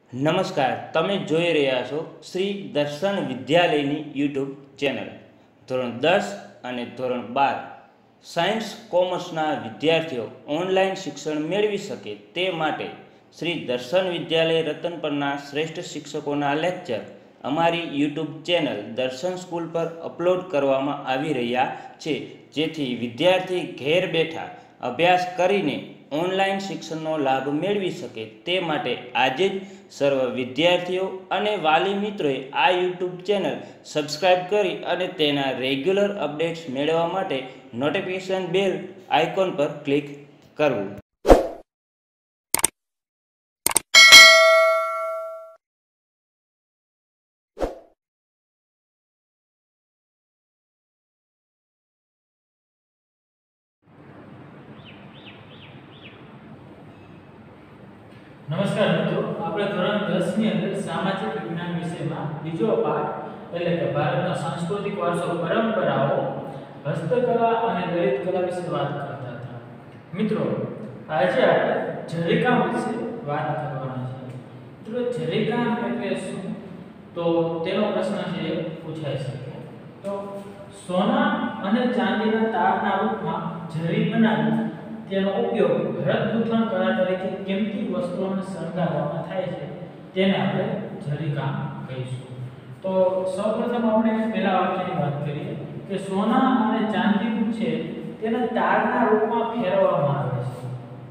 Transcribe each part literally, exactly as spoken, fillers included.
નમસ્કાર, તમે જોઈ રહ્યા છો શ્રી દર્શન વિદ્યાલયની યુટ્યુબ ચેનલ. ધોરણ દસ અને ધોરણ બાર સાયન્સ કોમર્સના વિદ્યાર્થીઓ ઓનલાઈન શિક્ષણ મેળવી શકે તે માટે શ્રી દર્શન વિદ્યાલય રતનપરના શ્રેષ્ઠ શિક્ષકોના લેક્ચર અમારી યુટ્યુબ ચેનલ દર્શન સ્કૂલ પર અપલોડ કરવામાં આવી રહ્યા છે, જેથી વિદ્યાર્થી ઘેર બેઠા અભ્યાસ કરીને ઓનલાઈન શિક્ષણનો લાભ મેળવી શકે તે માટે આજે જ સર્વ વિદ્યાર્થીઓ અને વાલી મિત્રોએ આ યુટ્યુબ ચેનલ સબસ્ક્રાઈબ કરી અને તેના રેગ્યુલર અપડેટ્સ મેળવવા માટે નોટિફિકેશન બેલ આઇકોન પર ક્લિક કરવું. નમસ્કાર મિત્રો, આપણે ધોરણ દસ ની અંદર સામાજિક વિજ્ઞાન વિષયમાં બીજો પાઠ એટલે કે ભારતનો સાંસ્કૃતિક વારસો, પરંપરાઓ, હસ્તકલા અને લલિત કલા વિશે વાત કરતા હતા. મિત્રો, આજે આપણે જરીકામ વિશે વાત કરવાના છે. મિત્રો, જરીકામ એટલે શું? તો તેનો પ્રશ્ન છે પૂછાઈ શકે. તો સોના અને ચાંદીના તારના રૂપમાં જરી બનાવી તેનો ઉપયોગ ભરત ગૂંથણ કળા તરીકે કિંમતી વસ્તુઓને શણગારવામાં થાય છે, તેને આપણે જરીકામ કહીશું. તો સૌપ્રથમ આપણે પહેલા વાક્યની વાત કરીએ કે સોના અને ચાંદી છે તેને તારના રૂપમાં ફેરવવામાં આવે છે.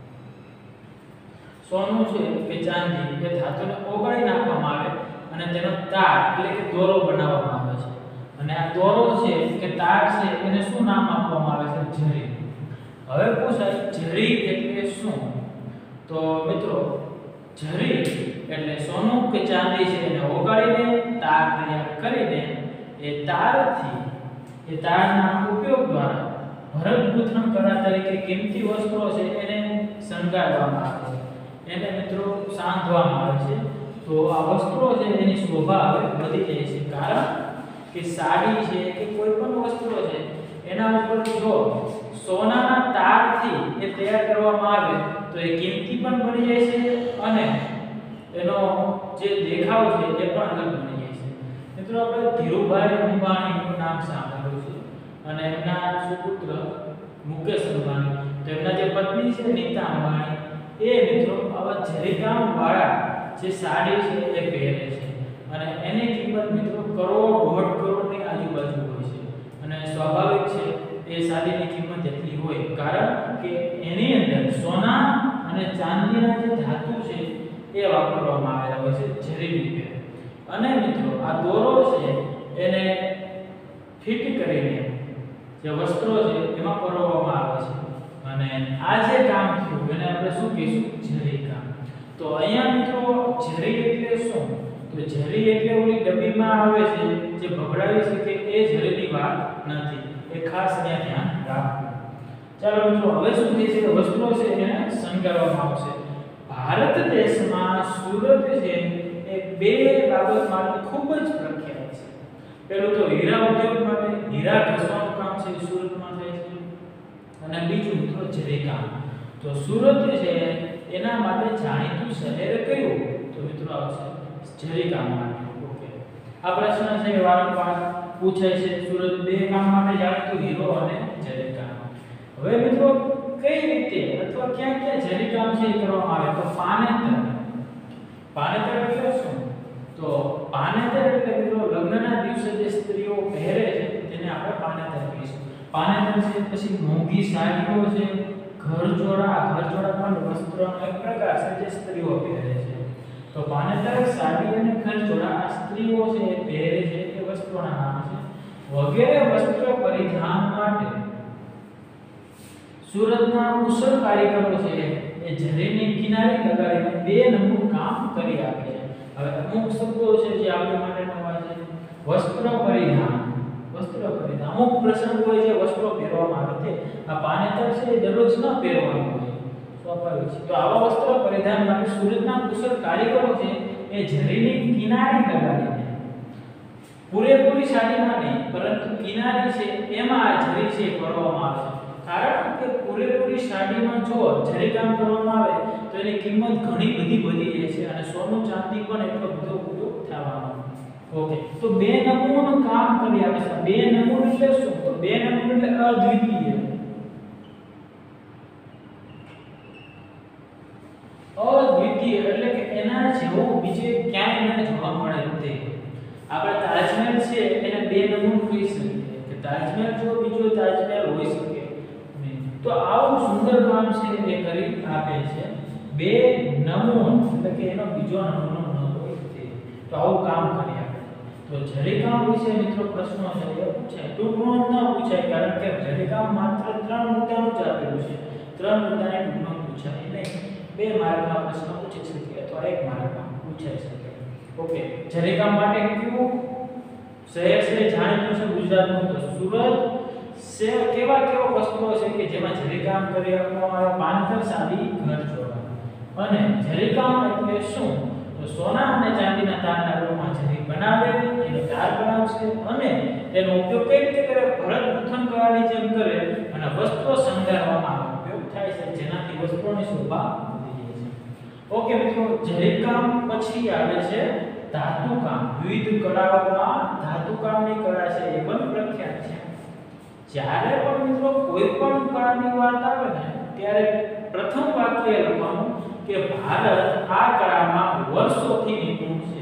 સોનું છે કે ચાંદી એ ધાતુને ઓગાળી નાખવામાં આવે અને તેનો તાર એટલે કે દોરો બનાવવામાં આવે છે, અને આ દોરો છે કે તાર છે એને શું નામ આપવામાં આવે છે? જરી. હવે પૂછાય જરી એટલે શું? તો મિત્રો, જરી એટલે સોનું કે ચાંદી છે એને ઓગાળીને તાર તૈયાર કરીને એ તારથી એ તારના ઉપયોગ દ્વારા ભરત ગૂંથણ કળા તરીકે કિંમતી વસ્તુઓ છે એને શણગારવામાં આવે છે, એને મિત્રો સાંધવામાં આવે છે. તો આ વસ્તુઓ છે એની શોભા હવે વધી જાય છે, કારણ કે સાડી છે કે કોઈ પણ વસ્તુઓ છે એના ઉપર જો સોનાના તારથી એ તૈયાર કરવામાં આવે તો એ કિંમતી પણ બની જાય છે અને એનો જે દેખાવ છે એ પણ અલગ બની જાય છે. મિત્રો, આપણે ધીરુભાઈ અંબાણીનું નામ સાંભળ્યું છે અને એમના સુપુત્ર મુકેશ અંબાણી, તો એમના જે પત્ની છે નીતા અંબાણી, એ મિત્રો આવા જરીકામ વાળા જે સાડી છે એ પહેરે છે અને એની કિંમત મિત્રો કરોડ દોઢ કરોડની આજુબાજુ હોય છે. અને સ્વાભાવિક છે એ સાડીની કિંમત એટલી હોય, કારણ કે એની અંદર સોના અને ચાંદીના જે ધાતુ છે એ વાપરવામાં આવેલા હોય છે જરી રૂપે. અને મિત્રો, આ દોરો છે એને ફિટ કરીને જે વસ્ત્રો છે એમાં પરોવવામાં આવે છે, અને આ જે કામ થયું એને આપણે શું કહીશું? જરી કામ. તો અહીંયા મિત્રો જરી એટલે શું? તો જરી એટલે ઓલી ડબ્બીમાં આવે છે જે ભભરાવી શકે એ જરીની વાત નથી, એ ખાસ અહીંયા ધ્યાન રાખવું. ચાલો મિત્રો, હવે શું થઈ છે કે વસ્ત્રો છે એને શણગારવામાં આવશે. ભારત દેશમાં સુરત છે એ બે બાબત માટે ખૂબ જ પ્રખ્યાત છે. પહેલું તો હીરા ઉદ્યોગ માટે, હીરા ઘસવાનું કામ છે સુરતમાં થાય છે, અને બીજું મિત્રો જરીકામ. તો સુરત છે એના માટે જાણીતું શહેર કયું? તો મિત્રો આવશે જરીકામ માટે. ઓકે, આ પ્રશ્ન છે વારંવાર પૂછાય છે. સુરત બે કામ માટે જાણીતું, હીરો અને જરીકામ. હવે મિત્રો, કઈ રીતે અથવા ક્યાં ક્યાં જરીકામ છે એ કરવામાં આવે? તો પાનેતર. પાનેતર એટલે શું? તો પાનેતર એટલે મિત્રો લગ્નના દિવસે જે સ્ત્રીઓ પહેરે છે તેને આપણે પાનેતર કહીશું. પાનેતર છે, પછી મોંઘી સાડીઓ છે, ઘરજોડા. ઘરજોડા પણ વસ્ત્રનો એક પ્રકાર છે જે સ્ત્રીઓ પહેરે છે. તો પાનેતર, સાડી અને ઘરજોડા આ સ્ત્રીઓ છે એ પહેરે છે, એ વસ્ત્રોના નામ છે. વગેરે વસ્ત્ર પરિધાન માટે સુરતના કુશળ કારીગરો છે એ જરીની કિનારી લગાડીને બે નંબર કામ કરી આપે છે. હવે અમુક શબ્દો છે જે આપણી માટે નવા છે. વસ્ત્ર પરિધાન, વસ્ત્ર પરિધાન અમુક પ્રસંગ હોય છે વસ્ત્રો પહેરવામાં આવે છે. આ પાનેતર છે એ દરરોજ ન પહેરવાનું હોય, સ્વાભાવિક છે. તો આવા વસ્ત્ર પરિધાન માટે સુરતના કુશળ કારીગરો છે એ જરીની કિનારી લગાડીને પૂરેપૂરી સાડીમાં નહીં પરંતુ કિનારી છે એમાં આ જરી છે કરવામાં આવે છે. કારણ કે પૂરેપૂરી સાડીમાં જો જરીકામ કરવામાં આવે તો એની કિંમત ઘણી બધી વધી જાય છે અને સોનું ચાંદી પણ એટલો બધો ઉપયોગ થવાનો. ઓકે, તો બે નમૂનું કામ કરી આપે છે. બે નમૂન એટલે શું? તો બે નમૂન એટલે અદ્વિતીય. અદ્વિતીય એટલે કે એના જેવો બીજે ક્યાંય ન જોવા મળે તે. આપણે તાજમહેલ છે એને બે નમૂન કહી શકીએ કે તાજમહેલ જો બીજો તાજમહેલ હોઈ શકે નહીં. તો આવું સુંદર કામ છે એ કરી આપે છે. બે નમૂન એટલે કે એનો બીજો નમૂનો ન હોય તે. તો આવું કામ કરી આપે. તો જરીકામ વિશે મિત્રો પ્રશ્નો છે એ પૂછાય. ટૂંકમાં ન પૂછાય કારણ કે જરીકામ માત્ર ત્રણ મુદ્દાનું જ આપેલું છે. ત્રણ મુદ્દાને ટૂંકમાં પૂછાય નહીં. બે માર્કના પ્રશ્નો પૂછી શકે અથવા એક માર્કમાં પૂછાઈ શકે. ઓકે, જરીકામ માટે કયું શહેર છે જાણીતું છે ગુજરાતનું? તો સુરત. સે કેવા કેવા વસ્તુઓ છે કે જેમાં જરીકામ કરી આપવામાં આવે? પાંથર, સાદી, ઘર જોડા. અને જરીકામ એટલે શું? તો સોના અને ચાંદીના તારના રૂપમાં જરી બનાવે, એનો તાર બનાવશે અને તેનો ઉપયોગ કઈ રીતે કરે? ભરત ગૂંથણ કળાની જેમ કરે અને વસ્ત્રો શણગારવામાં ઉપયોગ થાય છે, જેનાથી વસ્ત્રોની શોભા વધી જાય છે. ઓકે મિત્રો, જરીકામ પછી આવે છે ધાતુકામ. વિવિધ કળાઓમાં ધાતુકામની કળા છે એ પણ પ્રખ્યાત છે. જ્યારે પણ મિત્રો કોઈ પણ કળાની વાત આવે ને ત્યારે પ્રથમ વાક્ય લખવાનું કે ભારત આ કળામાં વર્ષોથી નિપુણ છે.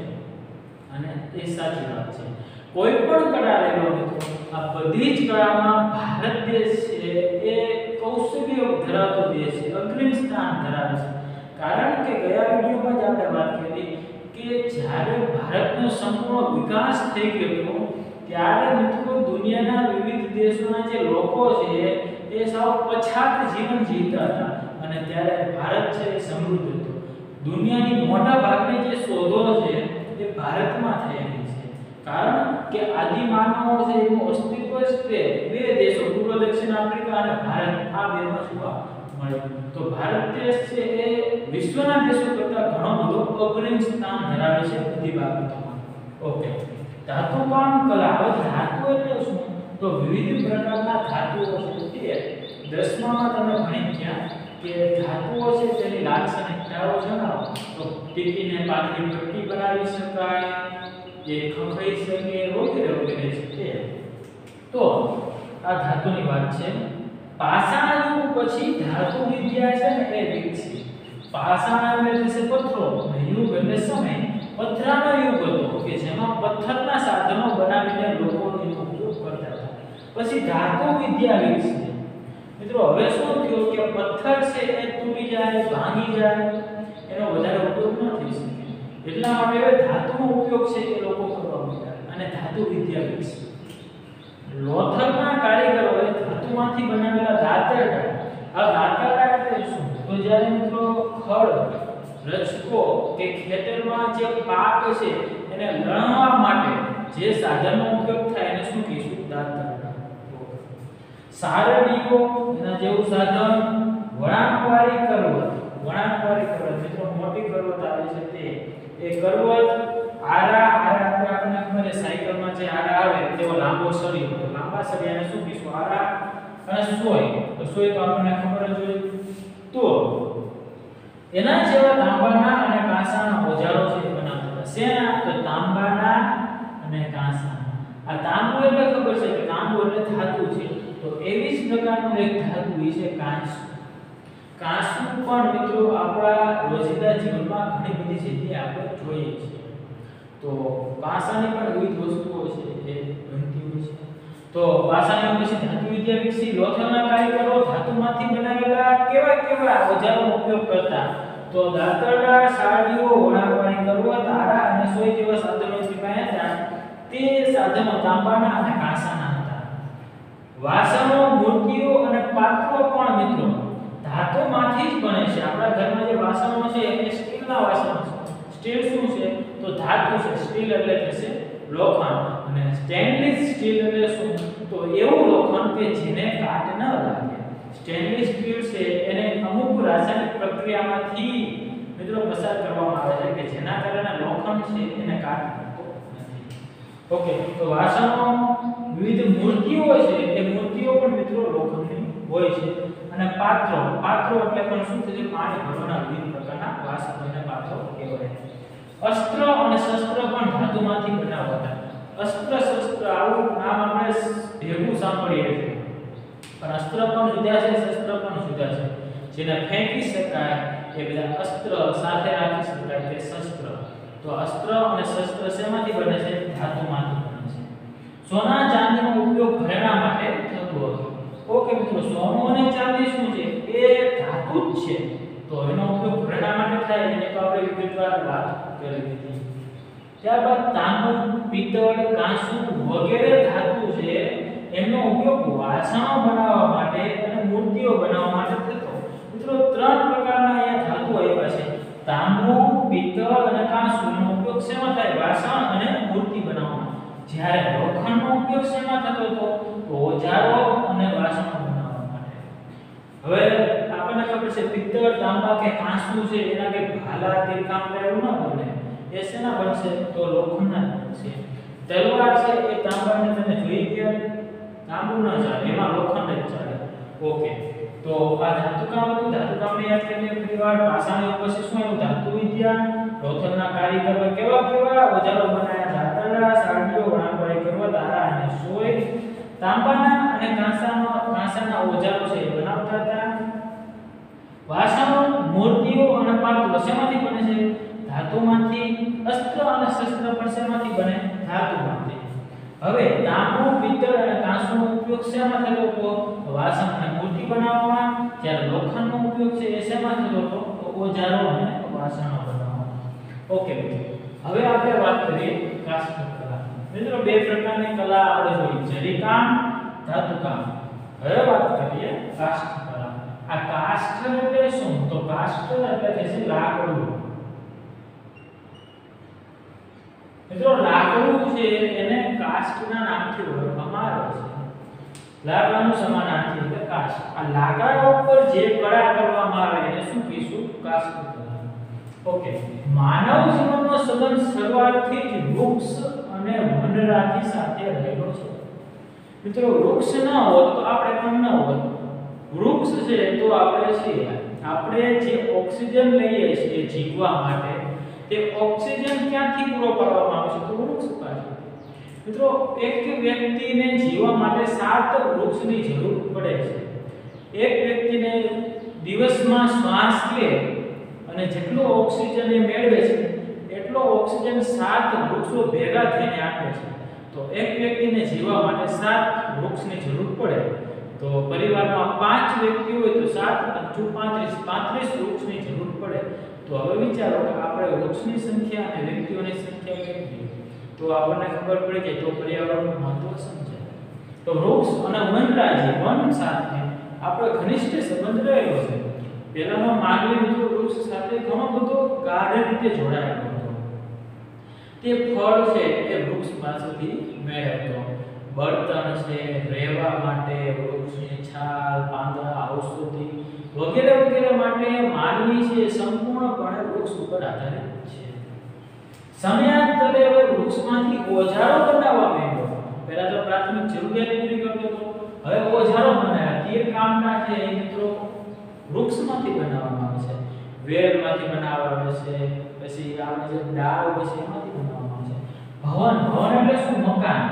અને એ સાચી વાત છે. કોઈ પણ કળા લેવા મિત્રો, આ બધી જ કળામાં ભારત દેશ છે એ કૌશલ્ય ધરાવતો દેશ છે, અગ્રીમ સ્થાન ધરાવે છે. કારણ કે ગયા વિડિયોમાં જ આપણે વાત કરી કે જ્યારે ભારતનો સંપૂર્ણ વિકાસ થઈ ગયો ત્યારે મિત્રો દુનિયાના વિવિધ દેશોના જે લોકો છે એ સાવ પછાત જીવન જીવતા હતા અને ત્યારે ભારત છે એ સમૃદ્ધ હતો. દુનિયાની મોટા ભાગની જે શોધો છે એ ભારતમાં થયેલી છે. કારણ કે આદિમાનવો છે એનું અસ્તિત્વ જ તે બે દેશો પૂર્વ દક્ષિણ આફ્રિકા અને ભારત આ બેમાં જોવા મળ્યું. તો ભારત દેશ છે એ વિશ્વના દેશો કરતાં ઘણો બધો અગ્રીમ સ્થાન ધરાવે છે બધી બાબતોમાં. ઓકે, ધાતુકામ કલા. હવે ધાતુ એટલે શું? તો વિવિધ પ્રકારના ધાતુઓ છે. દસમામાં તમે ભણી ગયા કે ધાતુઓ છે તેની લાક્ષણિકતાઓ જણાવો. તો ટીપીને પાતળી પટ્ટી બનાવી શકાય, એ ખખઈ શકે વગેરે વગેરે છે. તો આ ધાતુની વાત છે. પાષાણ યુગ પછી ધાતુ વિદ્યા છે ને એ વિકસી. પાષાણ એટલે છે પથ્થરો, યુગ એટલે સમય. પથરાનો યુગ હતો કે જેમાં પથ્થરના સાધનો બનાવીને લોકો એનો ઉપયોગ કરતા હતા. પછી ધાતુ વિદ્યા વિકસી. મિત્રો હવે શું થયું કે પથ્થર છે એ તૂટી જાય, ભાંગી જાય, એનો વધારે ઉપયોગ ન થઈ શકે. એટલા માટે હવે ધાતુનો ઉપયોગ છે એ લોકો કરવા માંડ્યા અને ધાતુ વિદ્યા વિકસી. લોથલના કારીગરોએ ધાતુમાંથી બનાવેલા દાંતરડા. આ દાંતરડા એટલે શું? તો જ્યારે મિત્રો ખડ, રચકો કે ખેતરમાં જે પાક છે એને લણવા માટે જે સાધનનો ઉપયોગ થાય એને શું કહીશું? દાંતરડા. સારડીઓ એના જેવું સાધન. વળાંકવાળી કરવત. વળાંકવાળી કરવત મિત્રો મોટી કરવત આવે છે તે એ કરવત. આરા. આરા આપણે આપણને ખબર છે સાયકલમાં જે આરા આવે તેવો લાંબો સળિયો. તો લાંબા સળિયાને શું કહીશું? આરા. અને સોય. તો સોય તો આપણને ખબર જ હોય. તો એના જેવા તાંબાના અને કાંસાના ઓજારો છે બનાવતા હતા. શેના? તો તાંબાના અને કાંસાના. આ તાંબુ એટલે ખબર છે કે તાંબુ એટલે ધાતુ છે. તો એવી જ પ્રકારનું એક ધાતુ છે કાંસુ. કાંસુ પણ મિત્રો આપણા રોજિંદા જીવનમાં ઘણી બધી જગ્યાએ આપણે જોઈએ છીએ. તો કાંસાની પણ વિવિધ વસ્તુઓ છે એ બનતી હોય છે. તો પાષાણ પછી ધાતુ વિદ્યા વિકસી. લોથલના કારીગરો ધાતુમાંથી બનાવેલા કેવા કેવા ઓજારોનો ઉપયોગ કરતા? તો દાંતરડા, સારડીઓ, વળાંકવાળી કરવત, આરા અને સોય જેવા સાધનો સિવાય હતા. તે સાધનો તાંબાના અને કાંસાના હતા. વાસણો, મૂર્તિઓ અને પાત્રો પણ મિત્રો ધાતુમાંથી જ બને છે. આપણા ઘરમાં જે વાસણો છે એ સ્ટીલના વાસણો છે. સ્ટીલ શું છે? તો ધાતુ છે. સ્ટીલ એટલે છે લોખંડ. અને સ્ટેનલેસ સ્ટીલ એટલે શું? તો એવું લોખંડ કે જેને કાટ ન લાગે. સ્ટેનલેસ સ્ટીલ છે એને અમુક રાસાયણિક પ્રક્રિયામાંથી મિત્રો પસાર કરવામાં આવે છે કે જેના કારણે લોખંડ છે એને કાટ લાગતો નથી. ઓકે, તો વાસણો, વિવિધ મૂર્તિઓ છે એ મૂર્તિઓ પણ મિત્રો લોખંડની હોય છે. અને પાત્રો. પાત્રો એટલે પણ શું છે? પાણી ભરવાના વિવિધ પ્રકારના વાસણો એને પાત્રો કહેવાય. અસ્ત્ર અને શસ્ત્ર પણ ધાતુમાંથી બનાવાતા. અસ્ત્ર શસ્ત્ર આવું નામ આપણે ભેગું સાંભળીએ છીએ, પણ અસ્ત્ર પણ જુદા છે, શસ્ત્ર પણ જુદા છે. જેને ફેંકી શકાય એ બધા અસ્ત્ર, સાથે રાખી શકાય તે શસ્ત્ર. તો અસ્ત્ર અને શસ્ત્ર શેમાંથી બને છે? ધાતુમાંથી બને છે. સોના ચાંદીનો ઉપયોગ ઘરેણા માટે થતો હતો. ઓકે મિત્રો, સોનું અને ચાંદી શું છે? એ ધાતુ જ છે. તો એનો ઉપયોગ ઘરેણા માટે થાય એની તો આપણે વિગતવાર વાત કરી દીધી. ત્યારબાદ તાંબુ, પિત્તળ, કાંસુ વગેરે ધાતુ છે એનો ઉપયોગ વાસણો બનાવવા માટે અને મૂર્તિઓ બનાવવા માટે થતો. મિત્રો ત્રણ પ્રકારના અહીંયા ધાતુ આપ્યા છે. તાંબુ, પિત્તળ અને કાંસુ નો ઉપયોગ શેમાં થાય? વાસણ અને મૂર્તિ બનાવવામાં. જ્યારે લોખંડનો ઉપયોગ શેમાં થતો હતો? તો ઓજારો અને વાસણો બનાવવા માટે. હવે આપણને ખબર છે પિત્તળ, તાંબા કે કાંસુ છે એના કે ભાલા, તીરકામ એવું ન બને. એ શેના બનશે? તો લોખંડના બનશે. તલવાર છે એ તાંબાની તમે જોઈ ગયા? તાંબુ ન ચાલે, એમાં લોખંડ જ ચાલે. ઓકે, તો આ ધાતુકામ હતું. ધાતુકામને યાદ કરીએ ફરીવાર. પાષાણ પછી શું આવ્યું? ધાતુ વિદ્યા. લોથલના કારીગરો કેવા કેવા ઓજારો બનાવ્યા? દાતરડા, સાડીઓ, વણાટવાળી કરવા, તારા અને સોય. તાંબાના અને કાંસાનો કાંસાના ઓજારો છે એ બનાવતા હતા. વાસણો, મૂર્તિઓ અને પાત્રો શેમાંથી બને છે? ધાતુમાંથી. અસ્ત્ર અને શસ્ત્ર પણ શેમાંથી બને? ધાતુમાંથી. હવે તાંબુ, પિત્તળ અને કાંસુનો ઉપયોગ શેમાં થતો હતો? વાસણ અને મૂર્તિ બનાવવામાં. જ્યારે લોખંડનો ઉપયોગ છે એ શેમાં થતો હતો? તો ઓજારો અને વાસણો બનાવવામાં. ઓકે મિત્રો, હવે આપણે વાત કરીએ કાષ્ઠ કલા. મિત્રો બે પ્રકારની કલા આપણે જોઈ, જરીકામ, ધાતુકામ. હવે વાત કરીએ કાષ્ઠ કલા. આ કાષ્ઠ એટલે શું? તો કાષ્ઠ એટલે છે લાકડું. મિત્રો લાકડું છે એને કાષ્ઠના નામથી ઓળખવામાં આવે છે. લાકડાનું સમાનાર્થી એટલે કાષ્ઠ. આ લાકડા ઉપર જે કળા કરવામાં આવે એને શું કહીશું? કાષ્ઠ કલા. ઓકે, માનવ જીવનનો સંબંધ શરૂઆતથી જ વૃક્ષ અને વનરાજી સાથે રહેલો છે. મિત્રો વૃક્ષ ન હોત તો આપણે પણ ન હોત. વૃક્ષ છે તો આપણે છીએ. આપણે જે ઓક્સિજન લઈએ છીએ જીવવા માટે, તે ઓક્સિજન ક્યાંથી પૂરો પાડવામાં આવે છે? તો વૃક્ષ પાસેથી. મિત્રો એક વ્યક્તિને જીવવા માટે સાત વૃક્ષની જરૂર પડે છે. એક વ્યક્તિને દિવસમાં શ્વાસ લે અને જેટલો ઓક્સિજન એ મેળવે છે એટલો ઓક્સિજન સાત વૃક્ષો ભેગા થઈને આપે છે. તો એક વ્યક્તિને જીવવા માટે સાત વૃક્ષની જરૂર પડે. તો પરિવારમાં પાંચ વ્યક્તિ હોય તો સાત પંચુ પાંત્રીસ પાંત્રીસ વૃક્ષની જરૂર પડે. તો હવે વિચારો કે આપણે વૃક્ષની સંખ્યા અને વ્યક્તિઓની સંખ્યા કેટલી, તો આપણને ખબર પડી જાય, તો પર્યાવરણનું મહત્વ સમજાય. તો વૃક્ષ અને વનરાજી, વન સાથે આપણો ઘનિષ્ઠ સંબંધ રહેલો છે. પહેલામાં માનવી મિત્રો વૃક્ષ સાથે ઘણો બધો ગાઢ રીતે જોડાયેલો હતો. તે ફળ છે એ વૃક્ષ પાસેથી મેળવતો. બળતણ છે, રહેવા માટે વૃક્ષની છાલ, પાંદડા, ઔષધિ વગેરે વગેરે માટે માનવી છે સંપૂર્ણપણે વૃક્ષ ઉપર આધારિત છે. સમયાંતરે વૃક્ષમાંથી ઓજારો બનાવવા માંડ્યો. પહેલા તો પ્રાથમિક જરૂરિયાત પૂરી કરતો હતો, હવે ઓજારો બનાવ્યા. તીર કામના છે એ મિત્રો વૃક્ષમાંથી બનાવવામાં આવે છે. વેલમાંથી બનાવવામાં આવે છે. પછી આપણે જે ડાળ હોય છે એમાંથી બનાવવામાં આવે છે. ભવન, ભવન એટલે શું? મકાન.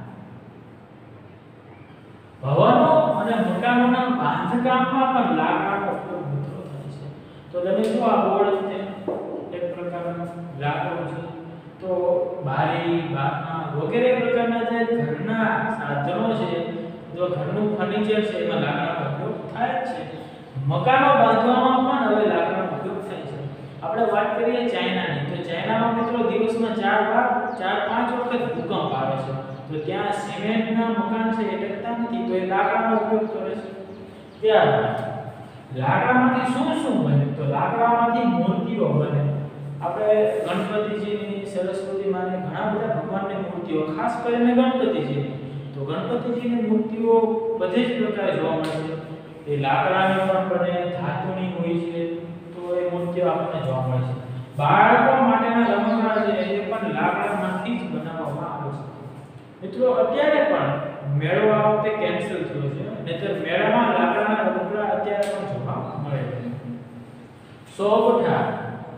ભવનો અને મકાનોના બાંધકામમાં પણ લાકડાનો ઉપયોગ મિત્રો થાય છે. તો તમે જો આ બોર્ડ છે એક પ્રકારનું લાકડું છે. તો બારી, બારણા વગેરે પ્રકારના જે ઘરના સાધનો છે, જો ઘરનું ફર્નિચર છે એમાં લાકડાનો ઉપયોગ થાય છે. મકાનો બાંધવામાં પણ હવે લાકડાનો ઉપયોગ થાય છે. આપણે વાત કરીએ ચાઇનાની, તો ચાઇનામાં મિત્રો દિવસમાં ચાર વાર ચાર પાંચ વખત ભૂકંપ આવે છે. તો ત્યાં સિમેન્ટના મકાન છે એ ટકતા નથી, તો એ લાકડાનો ઉપયોગ કરે છે. ત્યારબાદ લાકડામાંથી શું શું બને? તો લાકડામાંથી મૂર્તિઓ બને. આપણે ગણપતિજીની, સરસ્વતી માની ઘણા બધા ભગવાનની મૂર્તિઓ, ખાસ કરીને ગણપતિજીની, તો ગણપતિજીની મૂર્તિઓ બધી જ પ્રકારે જોવા મળે છે. એ લાકડાની પણ બને, ધાતુની હોય છે. તો એ મૂર્તિઓ આપણને જોવા મળે છે. બાળકો માટેના રમકડા છે એ પણ લાકડામાંથી જ બનાવવામાં આવે છે. મિત્રો અત્યારે પણ મેળો આ વખતે કેન્સલ થયો છે, નહીંતર મેળામાં લાકડાના રમકડા અત્યારે પણ જોવા મળે છે. સોગઠા,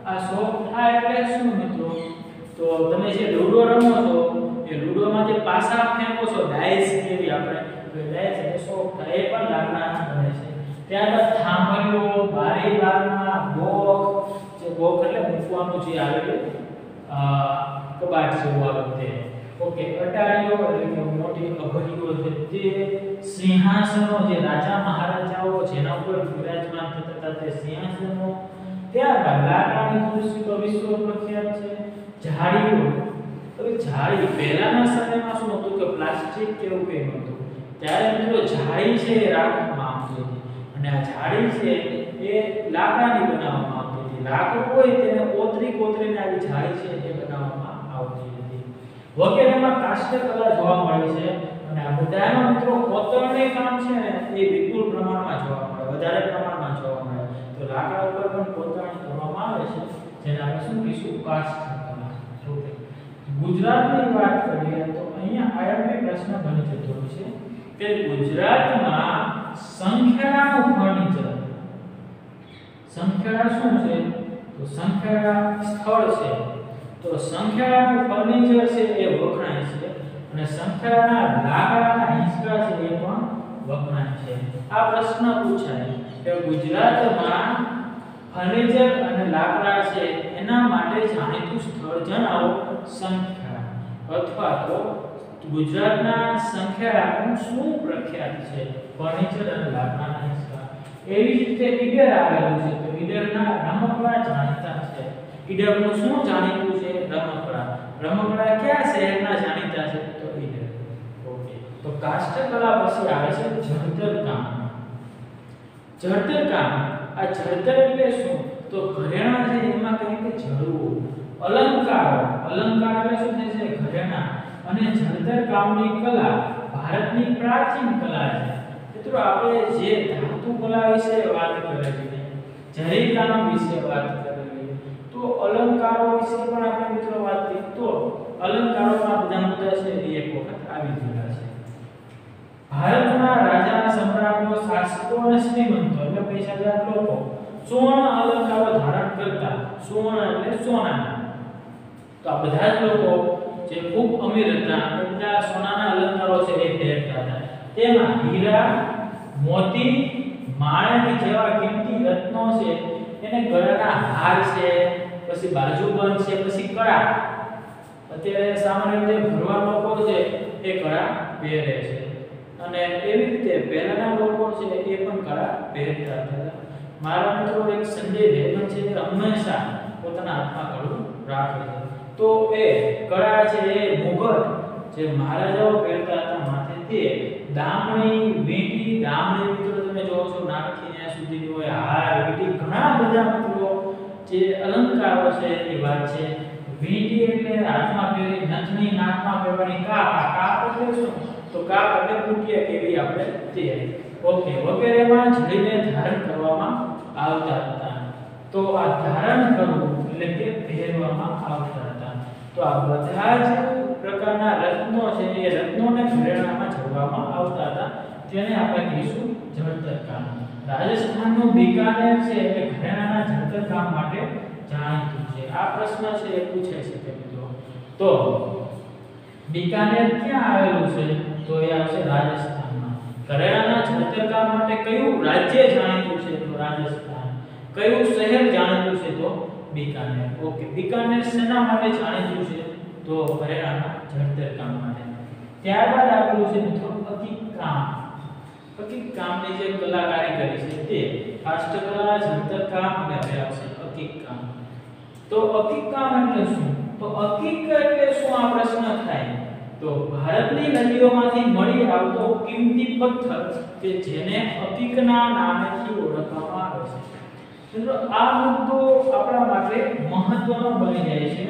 આ સોફ્ટ થાય એટલે શું મિત્રો? તો તમે જે લૂડો રમો છો એ લૂડોમાં જે પાસા ફેંકો છો ડાઇસ કેવી આપણે તો ડાઇસ એટલે સોફ્ટ થાય એ પણ લાકડાના બને છે. ત્યારબાદ થાંભલીઓ, બારી બારણા, બોક, જે બોક એટલે મૂકવાનું જે આવે અ કબાટ જેવું આવે તે. ઓકે, અટારીઓ એટલે કે મોટી અભરીઓ છે તે, સિંહાસનો જે રાજા મહારાજાઓ જેના ઉપર વિરાજમાન થતા હતા તે સિંહાસનો. ત્યારબાદ લાકડાની ખુરશી તો વિશ્વ પ્રખ્યાત છે. જાળીઓ, તો જાળી પહેલાના સમયમાં શું હતું કે પ્લાસ્ટિક કે એવું કંઈ નહોતું, ત્યારે મિત્રો જાળી છે એ રાખવામાં આવતી હતી અને આ જાળી છે એ લાકડાની બનાવવામાં આવતી હતી. લાકડું હોય તેને કોતરી કોતરીને આવી જાળી છે એ બનાવવામાં આવતી હતી. વગેરેમાં કાષ્ઠકલા જોવા મળે છે અને આ બધામાં મિત્રો કોતરણી કામ છે ને એ વિપુલ પ્રમાણમાં જોવા મળે, વધારે પ્રમાણમાં જોવા મળે. તો લાકડા ઉપર પણ કોતરણી કરવામાં આવે છે જેને આપણે શું કહીશું? કાષ્ઠકલા. ઓકે, ગુજરાતની વાત કરીએ તો અહીંયા આઈએમપી પ્રશ્ન બની જતો છે કે ગુજરાતમાં સંખેડાનું ફર્નિચર, સંખેડા શું છે? તો સંખેડા સ્થળ છે. તો સંખેડાનું ફર્નિચર છે એ વખણાય છે અને સંખેડાના લાકડાના હિંચકા છે એ પણ વખણાય છે. આ પ્રશ્ન પૂછાય કે ગુજરાતમાં ફર્નિચર અને લાકડા છે એના માટે જાણીતું સ્થળ જણાવો સંખેડા, અથવા તો ગુજરાતના સંખેડાનું શું પ્રખ્યાત છે? ફર્નિચર અને લાકડાના હિંચકા. એવી જ રીતે ઈડર આવેલું છે તો ઈડરના રમકડા જાણીતા છે. ઈડરનું શું જાણીતું છે? રમકડા. રમકડા કયા શહેરના જાણીતા છે? તો ઈડર. ઓકે, તો કાષ્ઠકલા પછી આવે છે જળતર કામ. જળતર કામ, આ જળતર એટલે શું? તો ઘરેણા છે એમાં કંઈક જળવું. અલંકારો, અલંકાર એટલે શું થાય છે? ઘરેણા. અને જળતર કામની કલા ભારતની પ્રાચીન કલા છે. મિત્રો આપણે જે ધાતુ કલા વિશે વાત કરેલી, જરી કામ વિશે વાત કરેલી, તો અલંકારો વિશે પણ આપણે મિત્રો વાત કરી. તો અલંકારોમાં બધા મુદ્દા છે એ એક વખત આવી ગયા છે. ભારતના રાજા, સમ્રાટો, શાસકો અને શ્રીમંતો એટલે પૈસાદાર લોકો સુવર્ણ અલંકારો ધારણ કરતા. સુવર્ણ એટલે સોનાના. તો આ બધા જ લોકો જે ખૂબ અમીર હતા એ બધા સોનાના અલંકારો છે એ પહેરતા હતા. તેમાં હીરા, મોતી, માણેક જેવા કિંમતી રત્નો છે એને ગળાના હાર છે, પછી બાજુબંધ છે, પછી કડા. અત્યારે સામાન્ય રીતે ભરવાડ લોકો છે એ કડા પહેરે છે અને એવી રીતે પહેલાના લોકો છે એ પણ કડા પહેરતા હતા. મારા મિત્રો એક સંજય દેવગન છે તે હંમેશા પોતાના હાથમાં કડું રાખે છે. તો એ કડા છે એ મુગટ જે મહારાજાઓ પહેરતા હતા માથે તે દામણી, વીંટી, દામણી મિત્રો તમે જોવો છો નાકથી ત્યાં સુધીની હોય, હાર, વીંટી, ઘણા બધા મિત્રો જે અલંકારો છે એ વાત છે. વીંટી એટલે હાથમાં પહેરી, નથની નાકમાં પહેરવાની, કાપ, કાપ એટલે શું? તો કાપ એટલે કુટિયા કેવી આપણે તે. ઓકે, વગેરેમાં જડીને ધારણ કરવામાં આવતા હતા. તો આ ધારણ કરવું એટલે કે પહેરવામાં આવતા હતા. તો આ બધા જ પ્રકારના રત્નો છે એ રત્નોને ઘરેણામાં જડવામાં આવતા હતા. તેને આપણે કહીશું જળતર કામ. રાજસ્થાનનું બિકાનેર છે એ ઘરેણાના જળતર કામ માટે જાણીતું છે. આ પ્રશ્ન છે એ પૂછાઈ શકે મિત્રો. તો બિકાનેર ક્યાં આવેલું છે? તો એ આવશે રાજસ્થાનમાં. ઘરેણાના જળતર કામ માટે કયું રાજ્ય જાણીતું છે? તો રાજસ્થાન. કયું શહેર જાણીતું છે? તો બિકાનેર. ઓકે, બિકાનેર શેના માટે જાણીતું છે? તો ઘરેણાના જળતર કામ માટે. ત્યારબાદ આપેલું છે મિત્રો અકીક કામ. અકીક કામની જે કલાકારી કરી છે તે કાષ્ઠકલા, જળતર કામ અને હવે આવશે અકીક કામ. તો અકીક કામ એટલે શું? તો અકીક એટલે શું આ પ્રશ્ન થાય? તો ભારતની નદીઓમાંથી મળી આવતો કિંમતી પથ્થર કે જેને અકીકના નામેથી ઓળખવામાં આવે છે. મિત્રો આ મુદ્દો આપણા માટે મહત્વનો બની જાય છે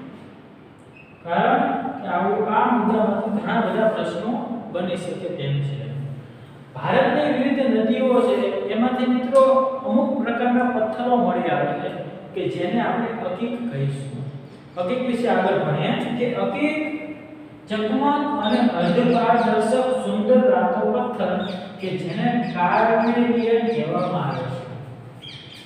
કારણ કે આવું આ મુદ્દામાંથી ઘણા બધા પ્રશ્નો બની શકે તેમ છે. ભારતની વિવિધ નદીઓ છે એમાંથી મિત્રો અમુક પ્રકારના પથ્થરો મળી આવે છે કે જેને આપણે અકીક કહીશું. અકીક વિશે આગળ ભણીએ કે અકીક ચકમક અને અર્ધપારદર્શક સુંદર ધાતુ પથ્થર કે જેને કાર્નેલિયન કહેવામાં આવે છે.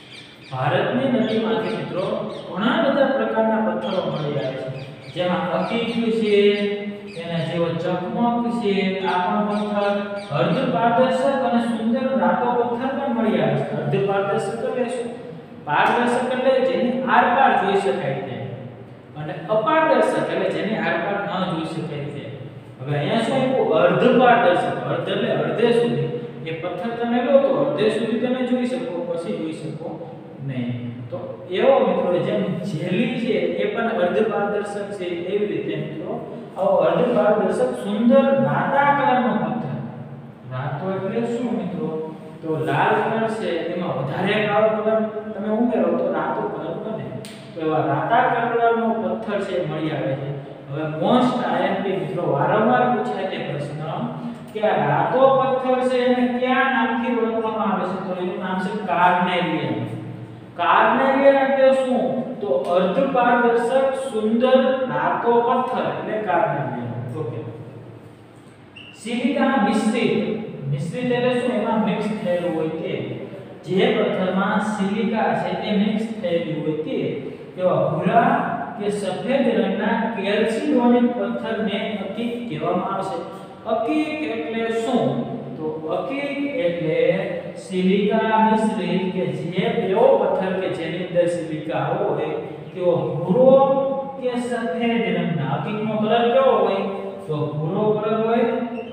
ભારતની નદીમાંથી મિત્રો ઘણા બધા પ્રકારના પથ્થરો મળી આવે છે, જેમાં અકીક છે, એના જેવો ચકમક છે, આ પણ પથ્થર, અર્ધ પારદર્શક અને સુંદર રાતો પથ્થર પણ મળી આવે છે. અર્ધ પારદર્શક એટલે શું? પારદર્શક એટલે જેની આરપાર જોઈ શકાય છે, અને અપારદર્શક એટલે જેની આરપાર ન જોઈ શકાય છે. હવે અહીંયા શું આપ્યું? અર્ધ પારદર્શક. અર્ધ એટલે અડધે સુધી. એ પથ્થર તમે લો તો અડધે સુધી તમે જોઈ શકો, પછી જોઈ શકો નહીં. તો એવો મિત્રો જેમ જેલી છે એ પણ અર્ધ પારદર્શક છે, એવી રીતે મિત્રો આવો અર્ધ પારદર્શક સુંદર રાતા કલરનો પથ્થર. રાતો એટલે શું મિત્રો? તો લાલ કલર છે એમાં વધારે કાળો કલર તમે ઉમેરો તો રાતો કલર બને. તો એવા રાતા કલરનો પથ્થર છે મળી આવે છે. હવે મોસ્ટ આઈએમપી મિત્રો વારંવાર પૂછાય તે પ્રશ્ન કે આ રાતો પથ્થર છે એને કયા નામથી ઓળખવામાં આવે છે? તો એનું નામ છે કાર્નેલિયન. કાર્નેલિયન એટલે શું? તો અર્ધ પારદર્શક સુંદર રાતો પથ્થર એટલે કાર્નેલિયન. ઓકે. સિલિકા મિશ્રિત. મિશ્રિત એટલે શું? એમાં મિક્સ થયેલું હોય તે. જે પથ્થરમાં સિલિકા છે એ મિક્સ થયેલું હોય તે તેવા ભૂરા કે સફેદ રંગના કેલ્સિડોનિક પથ્થરને અકીક કહેવામાં આવે છે. અકીક એટલે શું? તો અકીક એટલે સિલિકા મિશ્રિત કે જે એવો પથ્થર કે જેની અંદર સિલિકા હોય તેઓ ભૂરો કે સફેદ રંગના. અકીકનો કલર કેવો હોય? તો ભૂરો કલર હોય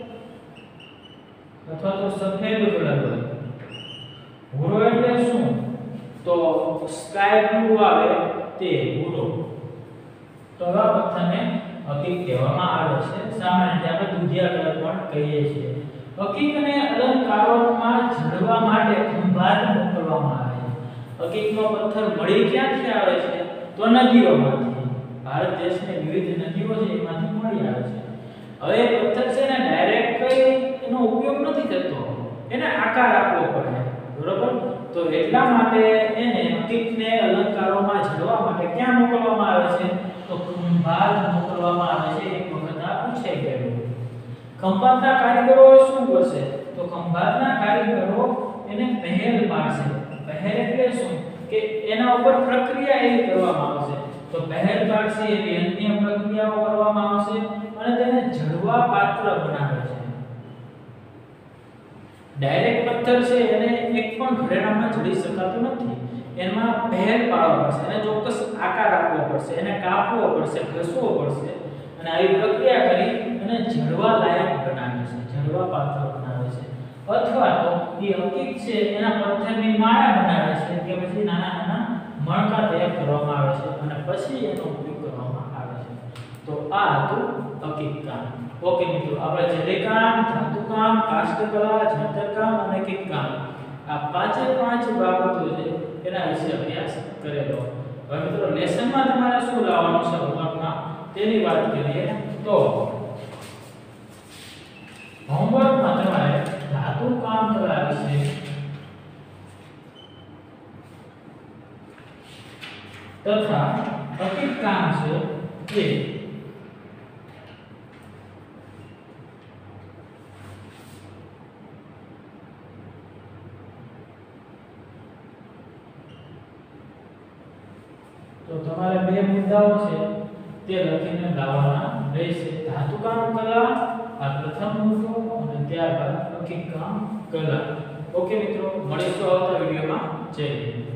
અથવા તો સફેદ કલર હોય. ભૂરો એટલે શું? તો સ્કાય બ્લુ આવે તે ભૂરો. તો આ પથ્થરને અકીક કહેવામાં આવે છે. સામાન્ય રીતે આપણે દુધિયા કલર પણ કહીએ છીએ. અકીક અને અલંકારોમાં જડવા માટે ખંભાત મોકલવામાં આવે છે. અકીકનો પથ્થર મળી ક્યાંથી આવે છે? તો નદીઓમાંથી. ભારત દેશની વિવિધ નદીઓ છે એમાંથી મળી આવે છે. હવે એ પથ્થર છે ને ડાયરેક્ટ કઈ એનો ઉપયોગ નથી થતો, એને આકાર આપવો પડે, બરોબર? તો એટલા માટે એને અકીકને અલંકારોમાં જડવા માટે ક્યાં મોકલવામાં આવે છે? તો ખંભાત મોકલવામાં આવે છે. એક વખત આ પૂછાઈ ગયું. ખંભાતના કારીગરો શું કરશે? તો ખંભાતના કારીગરો એને પહેલ પાડશે. પહેલ એટલે શું? કે એના ઉપર પ્રક્રિયા એવી કરવામાં આવશે. તો પહેલ પાડશે એવી અન્ય પ્રક્રિયાઓ કરવામાં આવશે અને તેને જડવા પાત્ર બનાવે છે. ડાયરેક્ટ પથ્થર છે એને એક પણ ઘરેણામાં જડી શકાતું નથી. એમાં પહેલ પાડવા પડશે, એને ચોક્કસ આકાર આપવો પડશે, એને કાપવો પડશે, ઘસવો પડશે અને આવી પ્રક્રિયા કરી અને જડવા લાયક બનાવે છે, જડવા પાત્ર બનાવે છે. અથવા તો એ અકીક છે એના પથ્થરની માળા બનાવે છે કે પછી નાના નાના મણકા તૈયાર કરવામાં આવે છે અને પછી એનો ઉપયોગ કરવામાં આવે છે. તો આ હતું અકીક કામ. ઓકે મિત્રો, આપણે જરી કામ, ધાતુ કામ, કાષ્ઠકલા, જંતર કામ અને અકીક કામ આ પાંચે પાંચ બાબતો છે એના વિશે અભ્યાસ કરેલો. હવે મિત્રો લેસનમાં તમારે શું લાવવાનું છે હોમવર્કમાં તેની વાત કરીએ તો હોમવર્કમાં તમારે ધાતુ કામ કલા વિશે તથા અકીક કામ છે એ તો તમારે બે મુદ્દાઓ છે તે લખીને લાવવાના રહેશે. ધાતુ કામ કલા આ પ્રથમ મુદ્દો અને ત્યારબાદ અકીક કામ કલા. ઓકે મિત્રો, મળીશું આવતા વિડિયોમાં. જય હિન્દ.